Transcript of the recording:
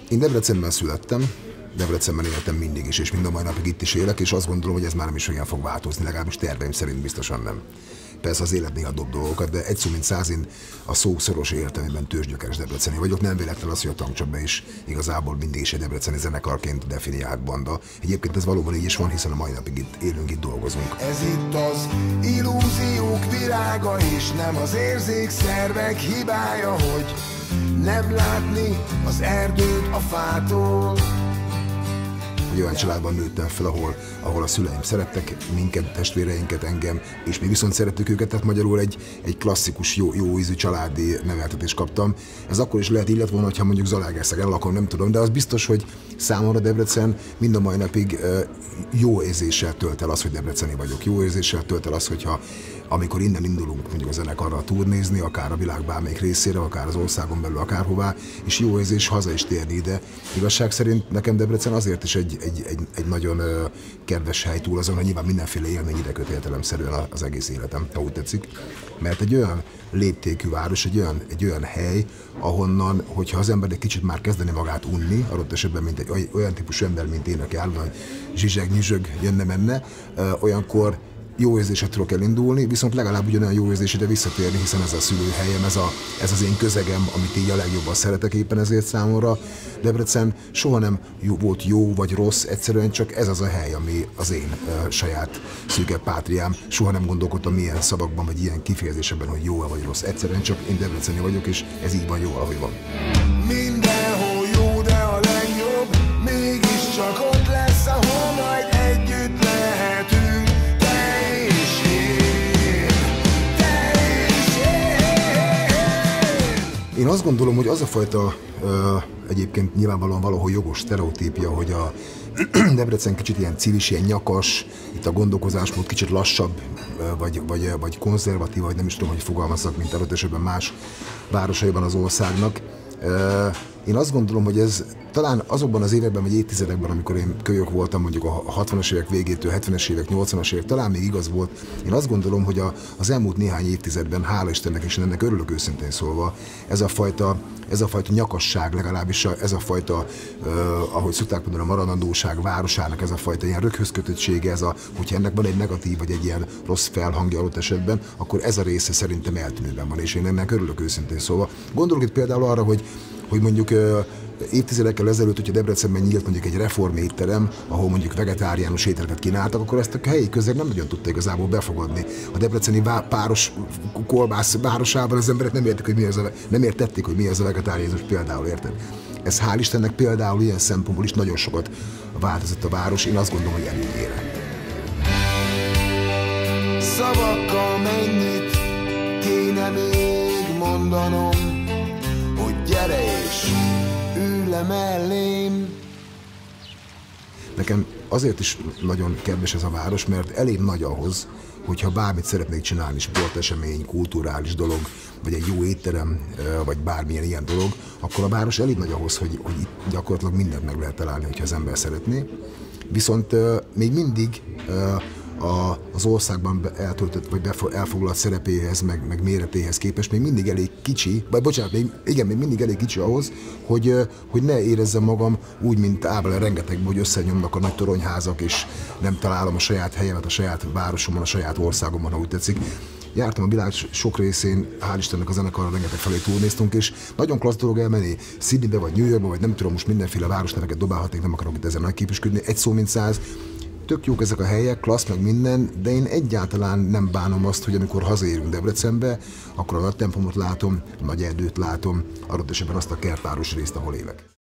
Én Debrecenben születtem, Debrecenben éltem mindig is, és mind a mai napig itt is élek, és azt gondolom, hogy ez már nem is olyan fog változni, legalábbis terveim szerint biztosan nem. Persze az élet néha dob dolgokat, de egy szó mint száz, én a szó szoros értelmében tőzsgyökeres debreceni vagyok. Nem véletlen az, hogy a Tankcsapda is igazából mindig is egy debreceni zenekarként definiált banda. Egyébként ez valóban így is van, hiszen a mai napig itt élünk, itt dolgozunk. Ez itt az illúziók világa, és nem az érzékszervek hibája, hogy nem látni az erdőt a fától. Egy olyan családban nőttem fel, ahol a szüleim szerettek minket, testvéreinket, engem, és mi viszont szerettük őket, tehát magyarul egy klasszikus, jó ízű családi neveltetést kaptam. Ez akkor is lehet illet volna, ha mondjuk Zalaegerszegen lakom, nem tudom, de az biztos, hogy számomra Debrecen mind a mai napig jó érzéssel tölt el az, hogy debreceni vagyok. Jó érzéssel tölt el az, hogyha amikor innen indulunk mondjuk a zenekarra turnézni, akár a világ bármelyik részére, akár az országon belül, akárhová, és jó érzés haza is térni ide. Igazság szerint nekem Debrecen azért is egy nagyon kedves hely, túl azon, hogy nyilván mindenféle élmény ide köt értelemszerűen az egész életem, ha úgy tetszik. Mert egy olyan léptékű város, egy olyan hely, ahonnan, hogyha az ember egy kicsit már kezdeni magát unni, adott esetben mint egy olyan típusú ember, mint én, aki állandóan zsizseg-nyüzsög jönne-menne, olyankor jó érzésre tudok elindulni, viszont legalább ugyanolyan jó érzés ide visszatérni, hiszen ez a szülőhelyem, ez az én közegem, amit így a legjobban szeretek, éppen ezért számomra Debrecen soha nem volt jó vagy rossz, egyszerűen csak ez az a hely, ami az én saját szűke pátriám. Soha nem gondolkodtam milyen szavakban, vagy ilyen kifejezésekben, hogy jó vagy rossz. Egyszerűen csak én debreceni vagyok, és ez így van jó, ahogy van. Mindenhol jó, de a legjobb mégiscsak ott lesz, ahol majd együtt lehetünk. Én azt gondolom, hogy az a fajta egyébként nyilvánvalóan valahol jogos sztereotípia, hogy a Debrecen kicsit ilyen civis, ilyen nyakas, itt a gondolkozásmód kicsit lassabb, vagy konzervatív, vagy nem is tudom, hogy fogalmazzak, mint adott esetben más városaiban az országnak. Én azt gondolom, hogy ez talán azokban az években, vagy évtizedekben, amikor én kölyök voltam, mondjuk a 60-as évek végétől, 70-es évek, 80-as évek, talán még igaz volt. Én azt gondolom, hogy az elmúlt néhány évtizedben, hála Istennek, és ennek örülök őszintén szólva, ez a fajta nyakasság, legalábbis ez a fajta, ahogy szokták mondani, a maradandóság városának, ez a fajta ilyen röghözkötöttsége, hogyha ennek van egy negatív, vagy egy ilyen rossz felhangja adott esetben, akkor ez a része szerintem eltűnőben van, és én ennek örülök őszintén szólva. Gondolok itt például arra, hogy mondjuk évtizedekkel ezelőtt, hogyha Debrecenben nyílt mondjuk egy reformétterem, ahol mondjuk vegetáriánus ételeket kínáltak, akkor ezt a helyi közeg nem nagyon tudta igazából befogadni. A debreceni páros kolbász városában az emberek nem értették, hogy mi az a vegetáriánus például, érted? Ez hál' Istennek például ilyen szempontból is nagyon sokat változott a város, én azt gondolom, hogy előnyére. Szavakkal mennyit kéne még mondanom, hogy gyere és ülj le mellém. Nekem azért is nagyon kedves ez a város, mert elég nagy ahhoz, hogyha bármit szeretnék csinálni, sportesemény, kulturális dolog, vagy egy jó étterem, vagy bármilyen ilyen dolog, akkor a város elég nagy ahhoz, hogy itt gyakorlatilag mindent meg lehet találni, hogyha az ember szeretné. Viszont még mindig az országban eltöltött vagy elfoglalt szerepéhez, meg méretéhez képest még mindig elég kicsi, még mindig elég kicsi ahhoz, hogy ne érezzem magam úgy, mint Ábel rengeteg, hogy összenyomnak a nagy toronyházak, és nem találom a saját helyemet, a saját városomban, a saját országomban, ha úgy tetszik. Jártam a világ sok részén, hál' Istennek a zenekarral rengeteg felé turnéztunk, és nagyon klassz dolog elmenni Sydneybe, vagy New Yorkba, vagy nem tudom, most mindenféle városneveket dobálhatnék, nem akarok itt ezen nagyképűsködni, egy szó mint száz. Tök jók ezek a helyek, klassz meg minden, de én egyáltalán nem bánom azt, hogy amikor hazaérünk Debrecenbe, akkor a nagy templomot látom, a nagy erdőt látom, adott esetben azt a kertváros részt, ahol élek.